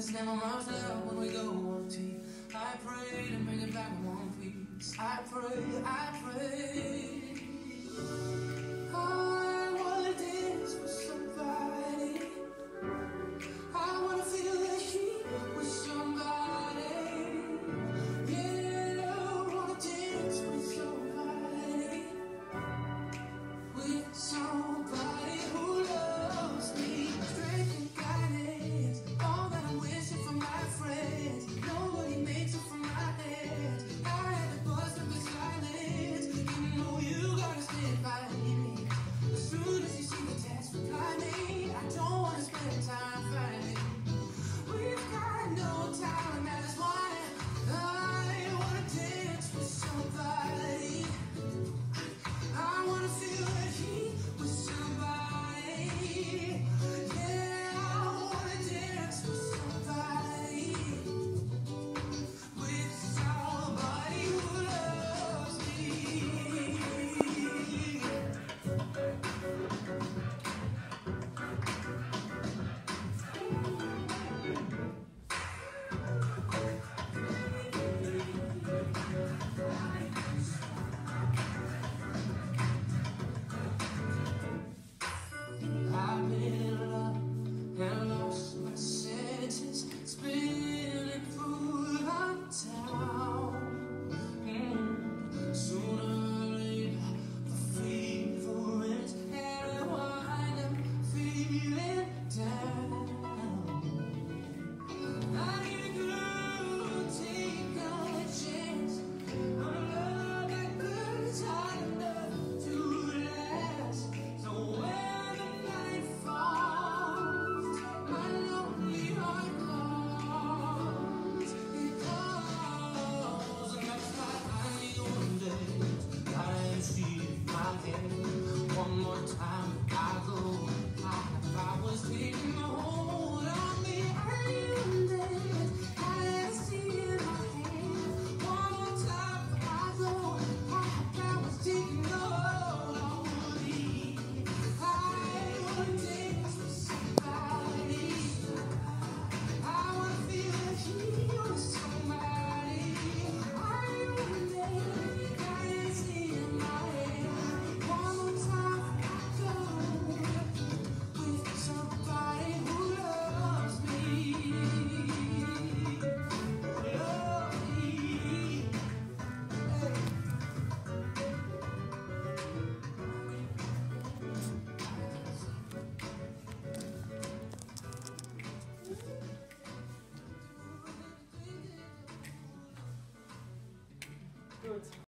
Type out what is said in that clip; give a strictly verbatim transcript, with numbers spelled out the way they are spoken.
It's never much love when we go on tea. I pray to bring it back in one piece. I pray, I pray. I wanna dance with somebody. I wanna feel the heat with somebody. Yeah, I wanna dance with somebody. With somebody who loves me. Strength and guidance, all that I'm wishing for my friends. Nobody makes it from my hands. I had to bust up the silence. You know you gotta stand by me. As soon as you see the text reply me, I don't wanna spend time fighting. We've got no time, and that is why I wanna dance with somebody. I wanna feel the heat with somebody. Yeah, I wanna dance with somebody. With somebody who loves me. I've been in love and lost my senses, spinning through the town. Mm. Sooner or later, the fever ends and I wind up feeling down. I need a girl to take on a chance on a love that could tie enough to last. So when the night falls, my lonely heart calls. It calls, and that's why I need one day. I see my head one more time. I go. I, if I was taking a hold on me, I need one day. I see in my hand one more time. I go. If I was taking a hold on me. I wanna dance with somebody. I wanna feel the heat with somebody. I wanna dance, I see in my head. One more time I go with somebody who loves me. Love me. Good.